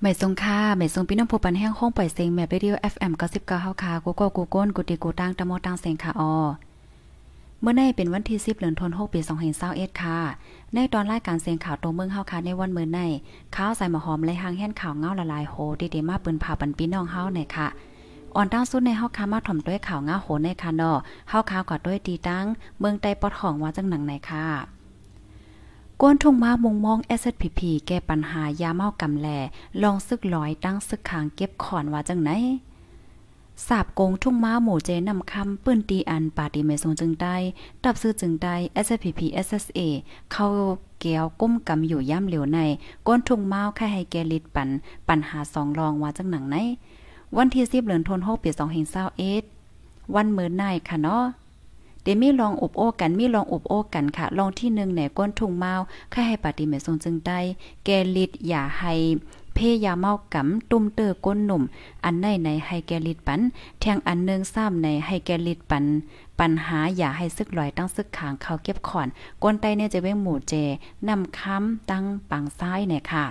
ไม่ทรงค่าไม่ทรงพี่น้องผู้ปันแห้งห้องปล่อยเสียงแมปเรดิโอ FM 99เฮาค่ะกูก็กูก้นกูติกูตั้งตะโมตั้งเสียงค่ะเมื่อในเป็นวันที่10เดือนธันวาคมปี2021ค่ะในตอนรายการเสียงข่าวตัวเมืองเฮาค่ะในวันมื้อในข้าวใส่หมอหอมและหางแห่นข่าวเงาละลายโหดีๆมาปืนผ่าปันพี่น้องเฮาหน่อยค่ะอ่อนตั้งสุดในเฮาค่ะมาถ่อมด้วยข่าวเงาโหในค่ะเนาะเฮาข่าวก็ด้วยตีตั้งเมืองใต้ปอดของว่าจังหนังไหนค่ะก้นทุ่งมามุงมอง SSPP แก้ปัญหายาเมากำแลลองซึกลอยตั้งซึกขางเก็บขอนว่าจังไหนสาบโกงทุ่งม้าหมู่เจนำคำปื้นตีอันปาติเมทรงจึงได้ตับซื้อจึงได้ SSPP SSA เข้าแก้วก้มกำอยู่ย่ำเหลียวในก้นทุ่งม้าแค่ให้แกลิดปัญหาสองรองว่าจังหนังไหนวันที่10เดือนธันวาคมปี2021วันมื้อในค่ะเนาะเดมีลองอบโอ้กันมีลองอบโอ้กันค่ะลองที่1ในก้นทุ่งเมาแค่ให้ปฏิเมทรงจึงได้แกลิดอย่าให้เพยาเมากำตุ้มเตอก้นหนุ่มอันในให้แกลิดปันแทงอันนึงซ้ำในให้แกลิดปัญหาอย่าให้ซึกลอยตั้งซึกขางเขาเก็บขอนก้นใต้เนี่ยจะเว้งหมู่เจนำค้ำตั้งปังซ้ายเนี่ยค่ะ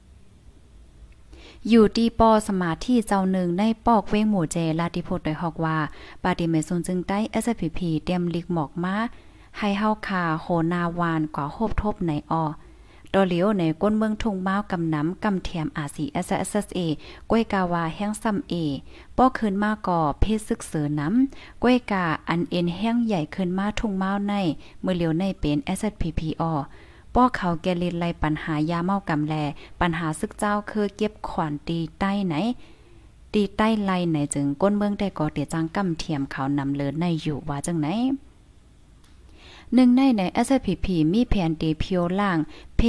อยู่ตีปอสมาธิเจ้าหนึ่งในปอกเว้งหมู่เจลาติโพดโดยฮอกว่าปาติเมซุนจึงได้ SPP เตรียมลิกหมอกมาให้เฮาคาโหนาวานกว่าโฮบทบในดอเหลียวในก้นเมืองทุ่งม้าวกำน้ำกำเทียมอาซี SSA ก้วยกาวาแห้งซ้ำเอป้อคืนมาก่อเพศซึกเสือน้ำก้วยกาอันเอ็นแห้งใหญ่ขึ้นมาทุ่งม้าวในเมื่อเหลียวในเป็น SPP ป้อเขาแกลินไลปัญหายาเมากำแลปัญหาซึกเจ้าคือเก็บขวานตีใต้ไหนตีใต้ไลไหนจึงก้นเมืองได้ก่อเตียจังกำเทียมเขานำเลินในอยู่ว่าจังไหนหนึ่งใน SPP มีแผนตีเพียวล่างเพ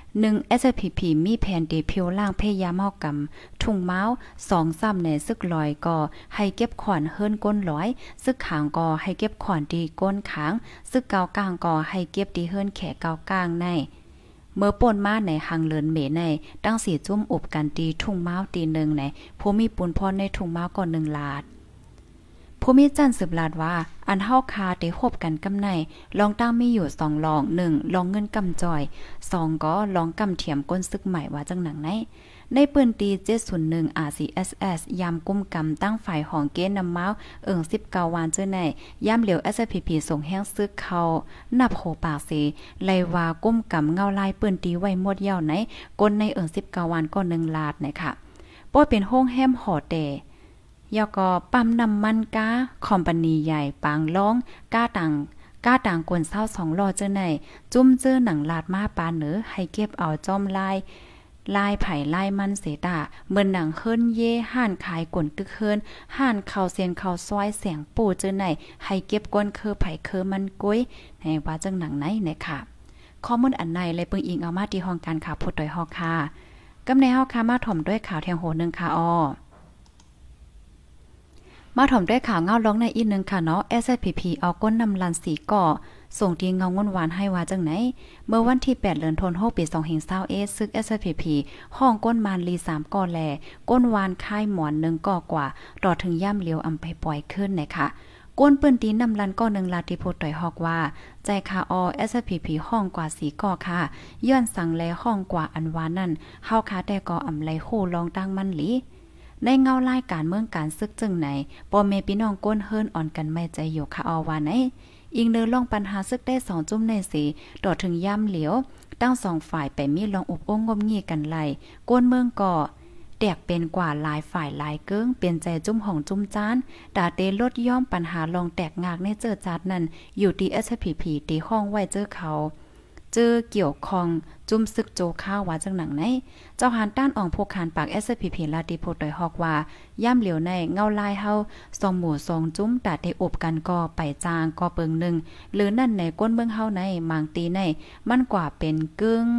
1 SPP มีแผนตีเพียวล่างเพยาเมากำทุ่งเมา2ซ้ำในซึกลอยก่อให้เก็บขอนเฮิรนก้นร้อยซึกขางก่อให้เก็บขอนดีก้นขางซึกเกากลางก่อให้เก็บดีเฮิรนแขเกากลางในเมื่อป่นมาในหังเลินเมในตั้งสีจุ่มอบกันตีทุ่งเมาตีหนึ่งในผู้มีปูนพรในทุ่งเมาก่อน1 ลาดผู้มีจันสืบลาดว่าอันเฮาคาได้คบกันกำในลองตั้งมีอยู่2ลอง1ลองเงินกำจอย2ก็ลองกำเทียมก้นซึกใหม่ว่าจังหนังในปืนตี701 RCSS ยามกุมกำตั้งฝ่ายของเกณฑ์นำเมา19วันเจอในยามเหลียว SPP ส่งแห้งซึกเขานับโหปากเสไลว่ากุมกำเงาลายปืนตีไว้หมดยาวไหนก้นใน19วันก็1 ลาดนะคะป้อเป็นห้องแฮมหอแต่ยอก็ปั๊มน้ำมันก้าคอมพานีใหญ่ปางล้องก้าต่างกวน22ล้อเจอในจุ้มเจอหนังลาดมาปาเหนือให้เก็บเอาจอมลายไผ่ลายมันเสตาเหมือนหนังเฮิรนเย่ห่านขายกวนตึกเฮิรนห่านข้าวเซียนข้าวซอยแสงปูเจอในให้เก็บก้นคือไผ่คือมันกุ้ยในว่าจังหนังไหนเนี่ยค่ะข้อมูลอันในเลยปึงอิงเอามาที่ห้องการข่าวพูดโดยฮอกค่ะกำในฮอกค่ะมาถ่อมด้วยข่าวแทงโหนึงค่ะมาถ่อมด้วยข่าวเงาร้องในอีกนึงค่ะเนาะ SPP เอาก้นนำลันสีก่อส่งทีเงางวนหวานให้ว่าจังไหนเมื่อวันที่8เดือนธันวาคมปี2021ซึก SPP ห้องก้นมานลี3ก่อแลก้นวานค่ายหมอน1ก่อกว่าต่อถึงย่ำเหลียวอำไปปล่อยขึ้นนะคะก้นปืนตีนำลันก่อ1ลาติโพดต่อยฮอกว่าใจคาSPP ห้องกว่าสีก่อค่ะย้อนสั่งแลห้องกว่าอันวานั่นเฮาคาแต่ก่ออำไลโคลองตั้งมันหลีในเงาลายการเมืองการซึกจึงไหนปอเมพี่น้องก้นเฮิรนอ่อนกันไม่ใจอยู่ค่ะว่าไหนอิงเนอลองปัญหาซึกได้2จุ่มในสีต่อถึงย่ำเหลียวตั้ง2ฝ่ายไปมีลองอุบองงมงี้กันไล่ก้นเมืองก่อแตกเป็นกว่าหลายฝ่ายหลายเกิ้งเป็นใจจุ่มของจุ่มจานดาเตลดย่อมปัญหาลองแตกงากในเจอจัดนั้นอยู่ที่ SPP ตีห้องไว้เจอเขาเจอเกี่ยวคองจุ่มซึกโจข้าวว่าจังหนังไหนเจ้าหานต้านอ่องพวกขานปาก SPP ลาติโพดโดยฮอกว่าย่ำเหลียวในเงาลายเฮา2หมู่2จุ่มตัดได้อบกันก็ไปจางก็เปิง1หรือนั่นในก้นเมืองเฮาในมางตีในมันกว่าเป็นเกิ้ง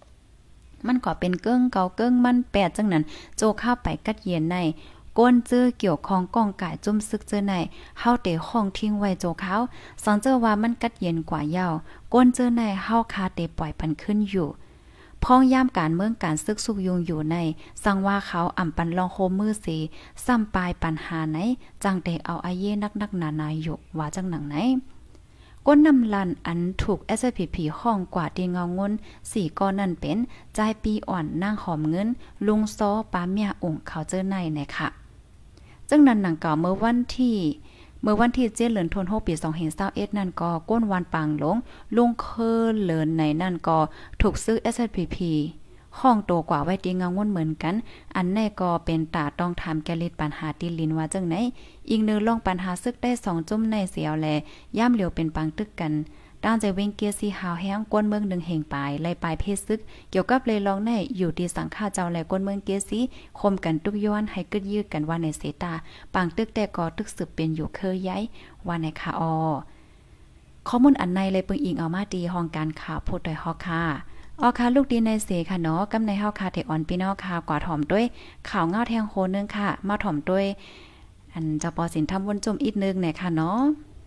เกาเกิ้งมัน8จังนั้นโจข้าวไปกัดเย็นในก้นเจอเกี่ยวของกองกายจุ่มซึกเจอในเฮาเตะห้องทิ้งไว้โจเขาสังเจอว่ามันกัดเย็นกว่ายาวก้นเจอในเฮาคาเตะปล่อยปันขึ้นอยู่พ้องย่ามการเมืองการซึกสุกยุงอยู่ในสั่งว่าเขาอ่ำปันลองโคมือสีซ้ำปลายปัญหาไหนจังเตะเอาอาเย่นักหนาอยู่ว่าจังหนังไหนก้นนำลันอันถูก SPP ห้องกว่าที่เงาเงิน4ก้อนนั่นเป็นจ่ายปีอ่อนนางหอมเงินลุงซ้อป้าเมียองค์เขาเจอในนะคะจึงนั้นหนังเก่าเมื่อวันที่7เดือนธันวาคมปี2021นั่นก็ก้นวันปางหลงลุงเคอเลินในนั่นก็ถูกซื้อ SPP ห้องโตกว่าไว้ตีเงาเงินเหมือนกันอันแน่ก็เป็นตาต้องทำแกลิดปัญหาติลินว่าจังไหนอีกนึงลองปัญหาซึกได้2จุ่มในเสียวแลย่ำเหลียวเป็นปังตึกกันด้านใจเวงเกียร์สีหาวแห้งก้นเมือง1แห่งปลายไล่ปลายเพศซึกเกี่ยวกับเลยลองในอยู่ที่สังฆาเจ้าและก้นเมืองเกียร์สีคมกันทุกย้อนให้กึดยืดกันว่าในเสตาปังตึกแต่ก็ตึกสืบเป็นอยู่เคยย้ายว่าในค่ะข้อมูลอันในเลยปึงอิงเอามาดีห้องการข่าวโพดโดยฮอกค่ะค่ะลูกดีในเสค่ะเนาะกำในเฮาค่ะเทออนพี่น้องค่ะกว่าถ่อมด้วยข่าวเงาแทงโคนึงค่ะมาถ่อมด้วยอันเจ้าปอสินทำวนจุ่มอีกนึงเนี่ยค่ะเนาะ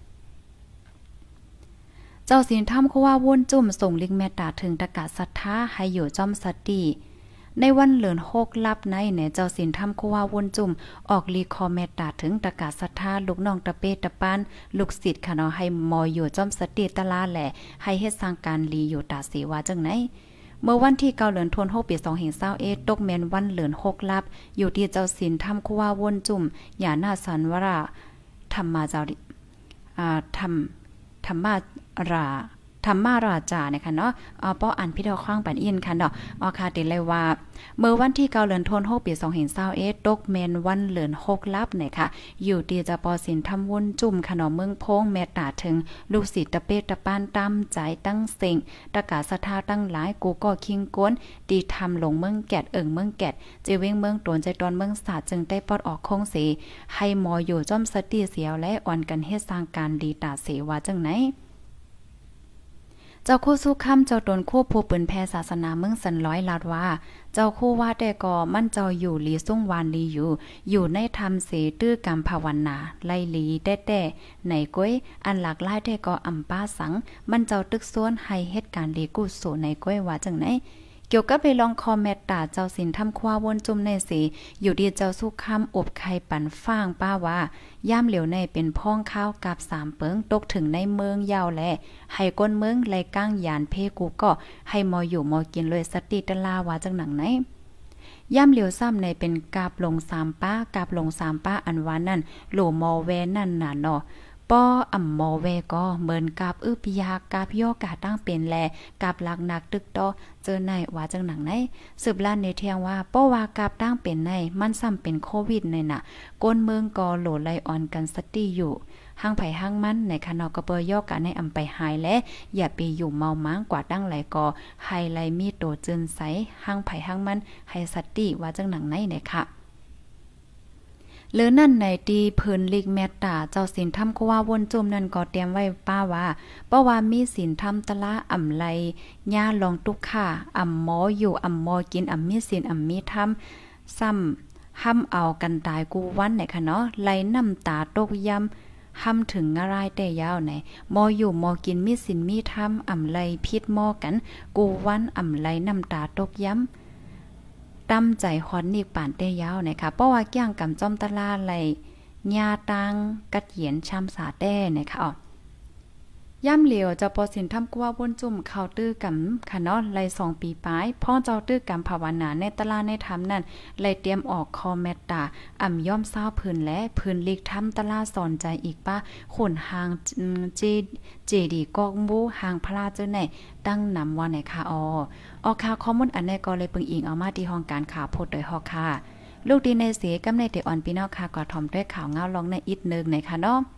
เจ้าสินทำเขาว่าวนจุ่มส่งลิงแม่ตาถึงตะกะศรัทธาให้อยู่จอมสัตติในวันเหลือน6ลับในเนี่ยเจ้าสินทำเขาว่าวนจุ่มออกลีคอแม่ตาถึงตะกะศรัทธาลูกน้องตะเปตะปานลูกศิษย์ค่ะเนาะให้มออยู่จอมสัตติตะลาแหละให้เฮ็ดสร้างการลีอยู่ตาสีว่าจังไหนเมื่อวันที่9เดือนธันวาคมปี2021ตกแม่นวันเหลือน6ลับอยู่ที่เจ้าสินทำเขาว่าวนจุ่มอย่าหน้าสันวราธรรมาเจ้าธรรมาราจาเนี่ยค่ะเนาะป้ออันพี่ดอกข้างปันอินค่ะเนาะค่ะติเลยว่าเมื่อวันที่9เดือนธันวาคมปี2021ตกแม่นวันเหลือน6ลับเนี่ยค่ะอยู่ที่จะปอสินทำวนจุ่มค่ะเนาะเมืองโพงแม่ตาถึงลูกศิษย์ตะเปตะปานตามใจตั้งเซ็งตะกาศรัทธาตั้งหลายกูก็คิงก้นดีทำลงเมืองแกดเมืองแกดเจเว้งเมืองตนใจตอนเมืองศาสตร์จึงได้ปอดออกคงเสให้หมออยู่จ้อมสติเสียวและอ่อนกันเฮ็ดสร้างการดีตาเสว่าจังไหนเจ้าคู่สู้ค่ำเจ้าตนคู่ผู้ปืนแพศาสนาเมืองสันร้อยลาดว่าเจ้าคู่ว่าแต่ก็มั่นเจ้าอยู่ลีสุ่งวานลีอยู่ในธรรมเสตื้อกรรมภาวนาไล่ลีแต่ในก้อยอันหลากหลายแต่ก็อำป้าสังมั่นเจ้าตึกซ้วนให้เหตุการณ์ลีกุศลในก้อยว่าจังไหนเกี่ยวกับไปลองคอแมตตาเจ้าสินทำคว้าวนจุ่มในสีอยู่ดีเจ้าสู้คำอบไข่ปั่นฟางป้าว่าย่ามเหลียวในเป็นพ้องข้าวกับ3เปิงตกถึงในเมืองยาวแลให้ก้นเมืองไล่ก้างยานเพกูก็ให้มออยู่มอกินเลยสติตะลาว่าจังหนังไหนย่ำเหลียวซ้ำในเป็นกาบลง3ป้ากาบลง3ป้าอันวานั่นโหลมอแวนั่นน่ะเนาะป้ออ่ำมอแวก็เหมือนกับปิยากาบย่อกาตั้งเป็นแลกาบหลักหนักตึกต่อเจอในว่าจังหนังไหนสืบล้านในเทียงว่าป้อว่ากาบตั้งเป็นในมันซ้ำเป็นโควิดในน่ะก้นเมืองก็โหลไลออนกันสติอยู่ห้างไผ่ห้างมันในคณะกระเปยอกกันในอำไปหายและอย่าไปอยู่เมาม้างกว่าตั้งไหลก็ไฮไลมีโตจืนใสห้างไผ่ห้างมันให้สติว่าจังหนังไหนเนี่ยค่ะหรือนั่นในตีพื้นลิกแมตตาเจ้าสินทำก็ว่าวนจุ่มนั่นก็เตรียมไว้ป้าว่าเพราะว่ามีสินทำตะละอ่ำไลย่าลองตุกค่ะอ่ำหมออยู่อ่ำหมอกินอ่ำมีสินอ่ำมีทำซ้ำห้ำเอากันตายกูวันไหนค่ะเนาะไลน้ำตาตกย่ำห้ำถึงอะไรแต่ยาวไหนหมออยู่หมอกินมีสินมีทำอ่ำไลพิษหมอกันกูวันอ่ำไลน้ำตาตกย่ำตั้มใจฮอนนี่ป่านเตยาวนะคะเพราะว่าย่างกำจอมตะลาไหลญาตังกัดเหยียนชำสาแต้นะคะย่ำเหลียวเจ้าปอสินทำกว่าวนจุ่มเข้าตื้อกำค่ะเนาะไล่2ปีปลายพ่อเจ้าตื้อกำภาวนาในตะลาในธรรมนั่นไล่เตรียมออกคอแมตตาอ่ำย่อมเศร้าพื้นและพื้นลีกทำตะลาสอนใจอีกป้าขุนหางเจดีกอกบูหางพระเจ้าไหนตั้งนำว่าไหนค่ะค่ะข้อมูลอันนี้ก็เลยปึงอิงเอามาที่ห้องการข่าวโพดโดยฮอกค่ะลูกดีในเสกำในเตอ่อนพี่น้องค่ะก็ถ่อมด้วยข่าวเงาลองในอีกนึงนะคะเนาะ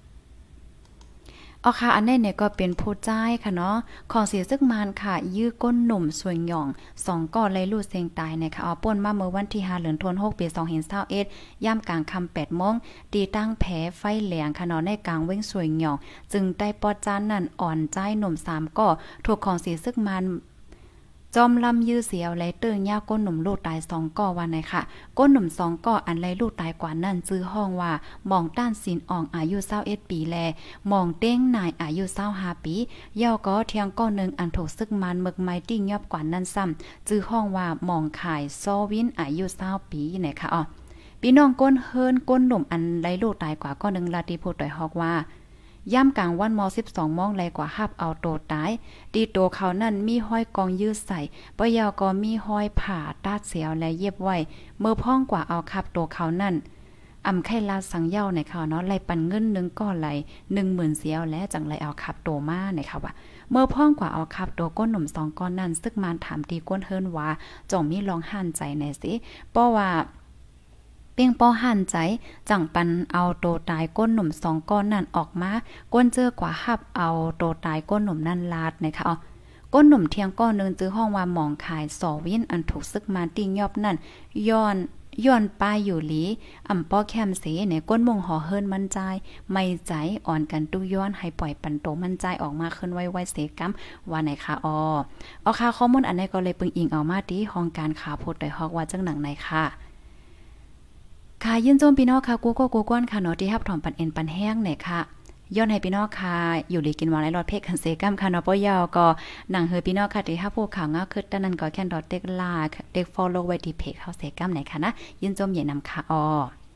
ค่ะอันนี้เนี่ยก็เป็นผู้จ่ายค่ะเนาะของเสียซึกมานค่ะยื้อก้นหนุ่มสวยหย่อง2ก่อเลยลูดเสียงตายนะคะป่นมาเมื่อวันที่5เดือนธันวาคมปี2021ย่ำกลางค่ำ 8:00 นตีตั้งแผไฟแหลงค่ะเนาะในกลางเว้งสวยหย่องจึงได้ปอดจานนั่นอ่อนใจหนุ่ม3ก่อถูกของเสียซึกมานจอมลำยื้อเสียวไหลเตื้อยาวก้นหนุ่มลูกตาย2ก่อวันไหนค่ะก้นหนุ่ม2ก่ออันไหลลูกตายกว่านั่นซื้อห้องว่าหม่องต้านศีลอ่องอายุ21ปีแลหม่องเต้งนายอายุ25ปีย่อก็เทียงก้อนึงอันถูกซึกมันมึกไม้ติ้งยับกว่านั่นซ้ำซื้อห้องว่าหม่องขายซอวินอายุ20ปีไหนค่ะพี่น้องก้นเฮิรนก้นหนุ่มอันไหลลูกตายกว่าก้อนึงลาติโพดอยฮอกว่าย่ำกลางวันม12มองไหลกว่าหับเอาโตตายดีโตเขานั่นมีห้อยกองยืดใส่ปะยาวก็มีห้อยผ่าตาดเสียวและเย็บไว้เมื่อพ้องกว่าเอาขับโตเขานั่นอำไข่ลาสังเย้าในเขาเนาะไหลปันเงินนึงก้อนไหล 10,000 เสียวและจังไหลเอาขับโตมาในค่ะว่าเมื่อพ้องกว่าเอาขับโตก้นหนุ่ม2ก้อนนั้นซึกมานถามตีก้นเฮิรนว่าจ่องมีลองหั่นใจแน่สิเพราะว่าเปียงป้อหั่นใจจังปันเอาโตตายก้นหนุ่ม2ก้อนนั่นออกมาก้นเจอกว่าหับเอาโตตายก้นหนุ่มนั่นลาดนะคะอ๋อก้นหนุ่มเทียงก้อนนึงจื้อห้องว่าหมองขายสอวินอันถูกซึกมาติ้งยอบนั่นย้อนป้ายอยู่หลีอำป้อแคมเสเนี่ยก้นมงหอเฮิรนมั่นใจไม่ใจอ่อนกันตู้ย้อนให้ปล่อยปันโตมั่นใจออกมาขึ้นไว้เสกำว่าไหนคะเอาค่ะข้อมูลอันนี้ก็เลยปึงอิงเอามาที่ห้องการข่าวโพดโดยฮอกว่าจังหนังไหนค่ะค่ะยินโจมพี่น้องค่ะกูก็กูก้อนค่ะเนาะที่รับถอมปันเอ็นปันแห้งเนี่ยค่ะย้อนให้พี่น้องค่ะอยู่ดีกินวางและรอดเพกคันเซกัมค่ะเนาะป้อยาวก็หนังเฮอพี่น้องค่ะที่รับผู้ข่าวง้าคือตอนนั้นก็แค่ดอทเด็กลาเด็กฟอลโลว์ไว้ที่เพจเฮาเซกัมไหนค่ะนะยินโจมใหญ่นำค่ะ